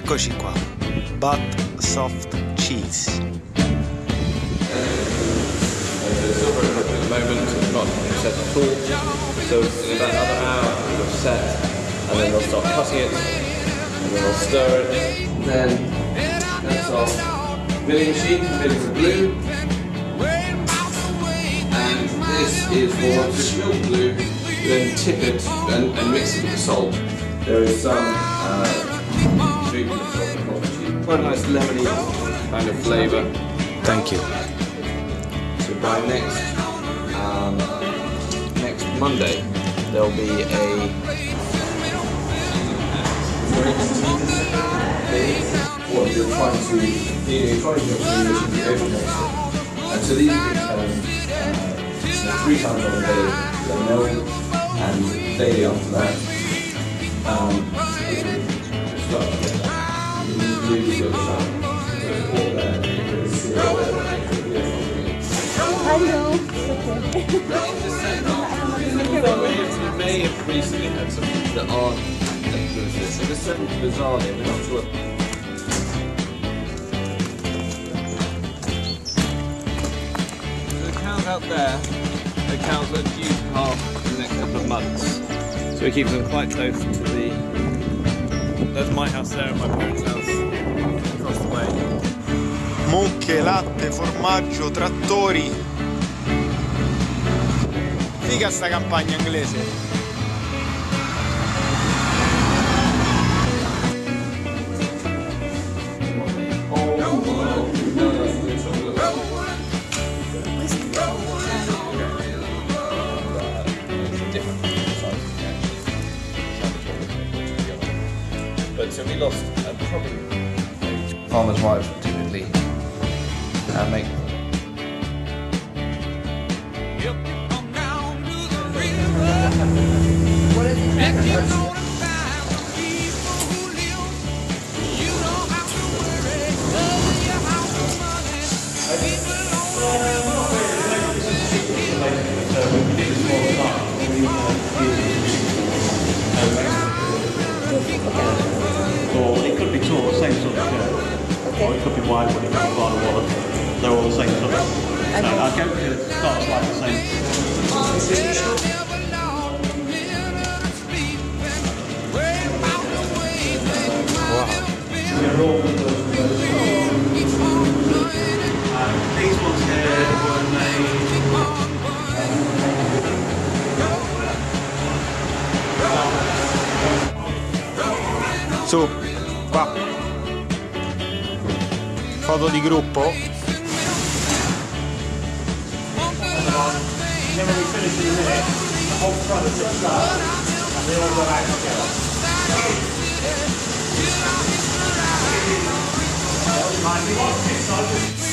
Eccoci qua, But Soft Cheese. The silver at the moment not set at all, so in about another hour we'll set, and then they'll start cutting it, and then they'll stir it. Then that's our milling machine, milling the blue, and this is for the milled blue. Then tip it and mix it with the salt. There is some treatment of salt and coffee. Quite a nice lemony kind of flavour. Thank you. So by next Monday, there'll be what you're trying to get and so these are 3 times on a day. They're milled and daily after that. We may have recently had some that aren't influences. So there's something bizarrely, we're not sure. So the cows out there, the cows that are due to calve in the next couple of months. So we keep them quite close to there's my house there and my parents' house across the way. Mucche, latte, formaggio, trattori. Figa sta campagna inglese. But so we lost probably farmers' wives typically make. What is it? Or it could be tall, same sort of shirt. Or it could be wide, but it could be quite a wallet. They're all the same sort of. So our goat starts like the same. These ones here were made. Su, qua. Foto di gruppo. Then when we finish in a minute, the whole front sits up and they all go out together. Might be one,